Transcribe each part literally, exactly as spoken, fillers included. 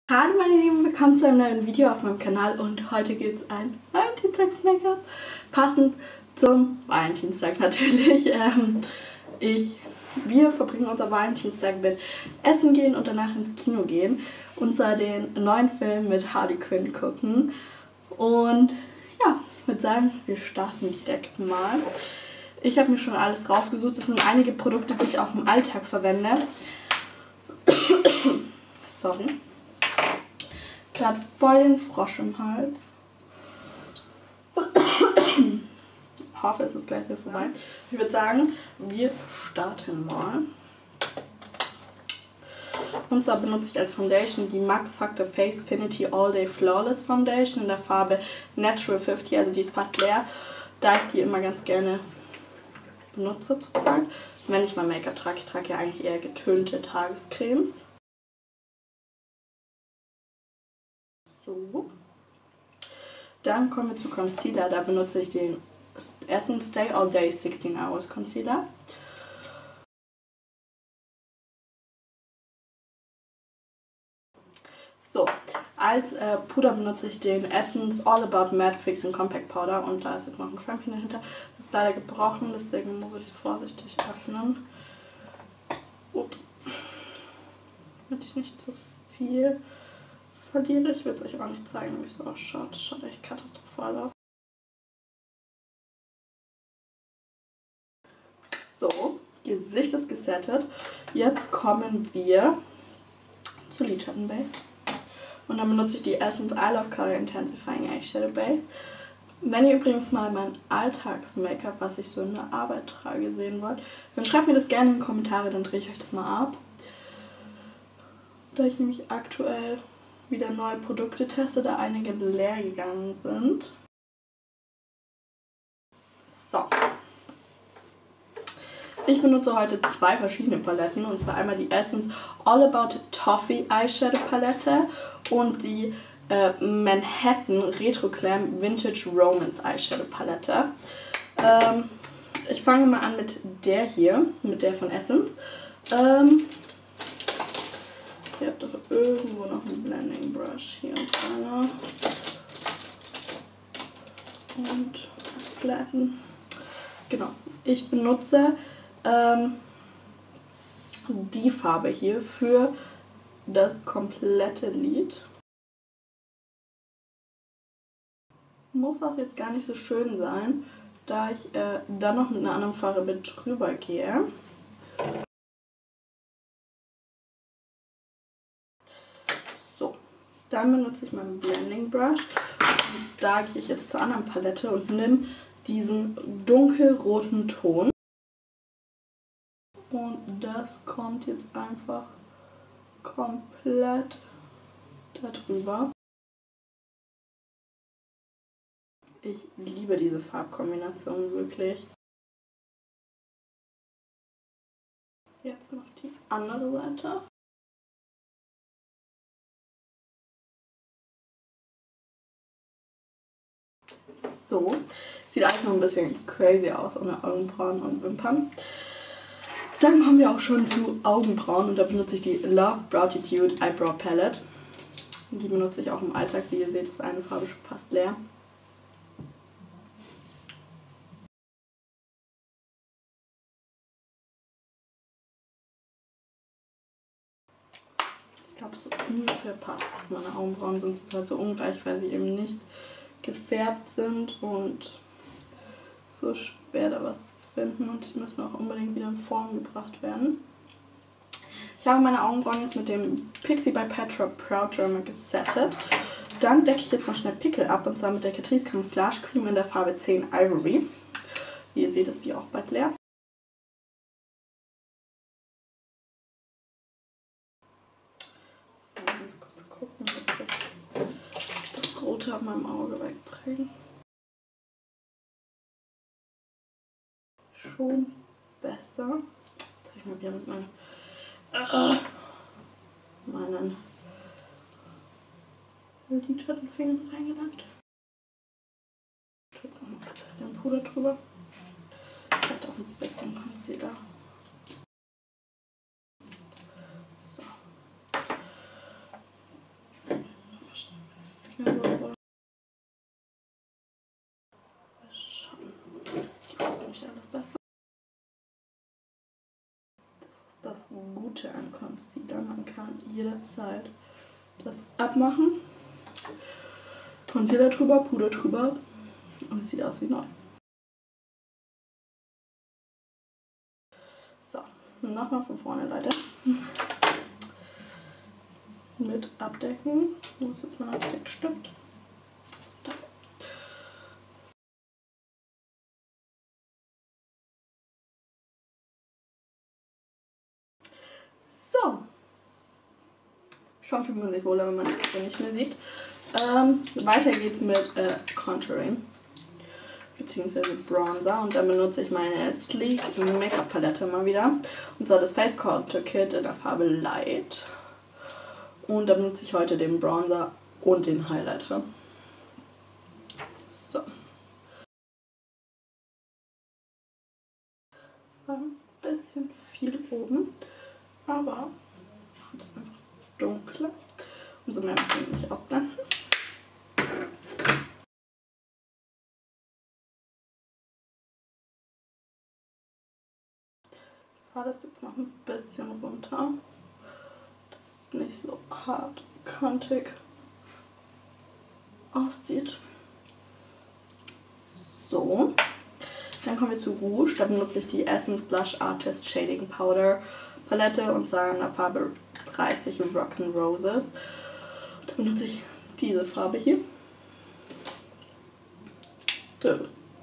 Hallo meine Lieben, willkommen zu einem neuen Video auf meinem Kanal und heute gibt es ein Valentinstags-Make-up, passend zum Valentinstag natürlich. Ähm, ich, wir verbringen unser Valentinstag mit Essen gehen und danach ins Kino gehen und zwar den neuen Film mit Harley Quinn gucken. Und ja, ich würde sagen, wir starten direkt mal. Ich habe mir schon alles rausgesucht, es sind einige Produkte, die ich auch im Alltag verwende. Sorry. Gerade voll den Frosch im Hals. Ich hoffe, es ist gleich wieder vorbei. Ich würde sagen, wir starten mal. Und zwar benutze ich als Foundation die Max Factor Facefinity All Day Flawless Foundation in der Farbe Natural fünfzig, also die ist fast leer, da ich die immer ganz gerne benutze zurzeit. Wenn ich mal Make-up trage, ich trage ja eigentlich eher getönte Tagescremes. So. Dann kommen wir zu Concealer. Da benutze ich den Essence Stay All Day sechzehn Hours Concealer. So, als äh, Puder benutze ich den Essence All About Matte Fix and Compact Powder. Und da ist jetzt noch ein Schwämmchen dahinter. Das ist leider gebrochen, deswegen muss ich es vorsichtig öffnen. Ups. Damit ich nicht zu viel verliere. Ich will es euch auch nicht zeigen, wie es so ausschaut. Das schaut echt katastrophal aus. So, Gesicht ist gesettet. Jetzt kommen wir zu Lidschattenbase. Und dann benutze ich die Essence I Love Color Intensifying Eyeshadow Base. Wenn ihr übrigens mal mein Alltags-Make-up, was ich so in der Arbeit trage, sehen wollt, dann schreibt mir das gerne in die Kommentare, dann drehe ich euch das mal ab. Da ich nämlich aktuell wieder neue Produkte teste, da einige leer gegangen sind. So. Ich benutze heute zwei verschiedene Paletten, und zwar einmal die Essence All About Toffee Eyeshadow Palette und die äh, Manhattan Retro Glam Vintage Romance Eyeshadow Palette. Ähm, ich fange mal an mit der hier, mit der von Essence. Ähm, ihr habt doch irgendwo noch einen Blending Brush hier und einer. Und Flatten. Genau, ich benutze ähm, die Farbe hier für das komplette Lid. Muss auch jetzt gar nicht so schön sein, da ich äh, dann noch mit einer anderen Farbe drüber gehe. So, dann benutze ich meinen Blending Brush. Und da gehe ich jetzt zur anderen Palette und nehme diesen dunkelroten Ton. Und das kommt jetzt einfach komplett darüber. Ich liebe diese Farbkombination wirklich. Jetzt noch die andere Seite. So, sieht eigentlich noch ein bisschen crazy aus ohne Augenbrauen und Wimpern. Dann kommen wir auch schon zu Augenbrauen und da benutze ich die Love Browtitude Eyebrow Palette. Die benutze ich auch im Alltag, wie ihr seht, ist eine Farbe schon fast leer. Ich glaube, so ungefähr passt. Meine Augenbrauen sind halt so ungleich, weil sie eben nicht gefärbt sind und so schwer da was zu finden und die müssen auch unbedingt wieder in Form gebracht werden. Ich habe meine Augenbrauen jetzt mit dem Pixi by Petra Proud German gesettet. Dann decke ich jetzt noch schnell Pickel ab und zwar mit der Catrice Camouflage Cream in der Farbe zehn Ivory. Wie ihr seht, ist die auch bald leer. So, ganz kurz gucken, dass ich das Rote auf meinem Auge wegbringe. Schon besser. Jetzt habe ich mal wieder mit meinen, äh, meinen Lidschattenfingern reingelegt. Ich tue jetzt auch noch ein bisschen Puder drüber. Vielleicht auch ein bisschen Concealer. So. Güte ein Concealer. Man kann jederzeit das abmachen. Concealer drüber, Puder drüber und es sieht aus wie neu. So, nochmal von vorne, Leute. Mit abdecken. Wo ist jetzt mein Abdeckstift? Da. So. Schon fühlt man sich wohler, wenn man das nicht mehr sieht. Ähm, weiter geht's mit äh, Contouring. Beziehungsweise Bronzer. Und dann benutze ich meine Sleek Make-up Palette mal wieder. Und zwar das Face Contour Kit in der Farbe Light. Und dann benutze ich heute den Bronzer und den Highlighter. So. War ein bisschen viel oben. Aber das ist einfach dunkler. Umso mehr muss ich nicht ausblenden. Ich fahre das jetzt noch ein bisschen runter, dass es nicht so hart kantig aussieht. So, dann kommen wir zu Rouge. Da benutze ich die Essence Blush Artist Shading Powder Palette und zwar in der Farbe dreißig Rockin' Roses. Da benutze ich diese Farbe hier. So.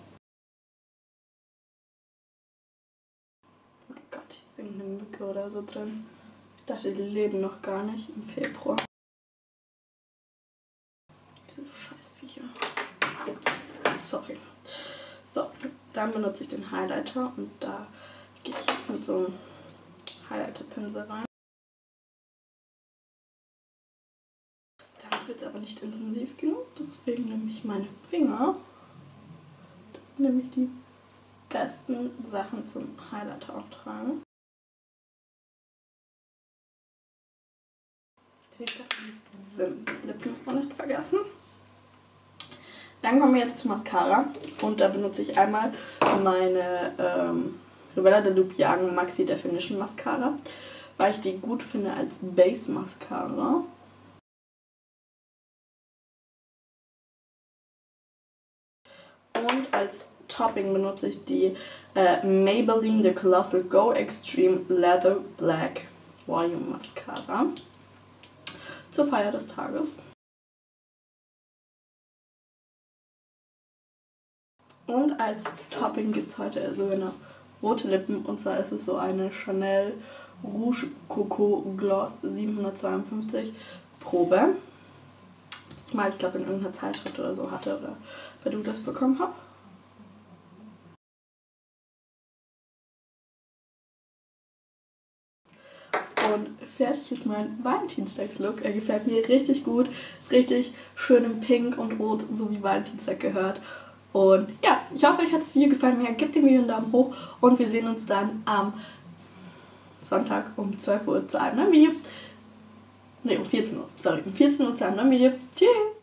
Eine Mücke oder so drin. Ich dachte, die leben noch gar nicht im Februar. Diese Scheißviecher. Sorry. So, dann benutze ich den Highlighter und da gehe ich jetzt mit so einem Highlighter-Pinsel rein. Damit wird es aber nicht intensiv genug, deswegen nehme ich meine Finger. Das sind nämlich die besten Sachen zum Highlighter auftragen. Die Lippen auch nicht vergessen. Dann kommen wir jetzt zu Mascara und da benutze ich einmal meine ähm, Revela de Lupian Maxi Definition Mascara, weil ich die gut finde als Base Mascara. Und als Topping benutze ich die äh, Maybelline The Colossal Go Extreme Leather Black Volume Mascara zur Feier des Tages. Und als Topping gibt es heute so eine rote Lippen und zwar ist es so eine Chanel Rouge Coco Gloss siebenhundertzweiundfünfzig Probe. Das ich mal, ich glaube in irgendeiner Zeitschrift oder so hatte oder bei du das bekommen habe. Und fertig ist mein Valentinstags-Look. Er gefällt mir richtig gut. Ist richtig schön in Pink und Rot, so wie Valentinstag gehört. Und ja, ich hoffe, euch hat das Video gefallen. Mir gebt dem Video einen Daumen hoch und wir sehen uns dann am Sonntag um zwölf Uhr zu einem neuen Video. Ne, um vierzehn Uhr. Sorry, um vierzehn Uhr zu einem neuen Video. Tschüss!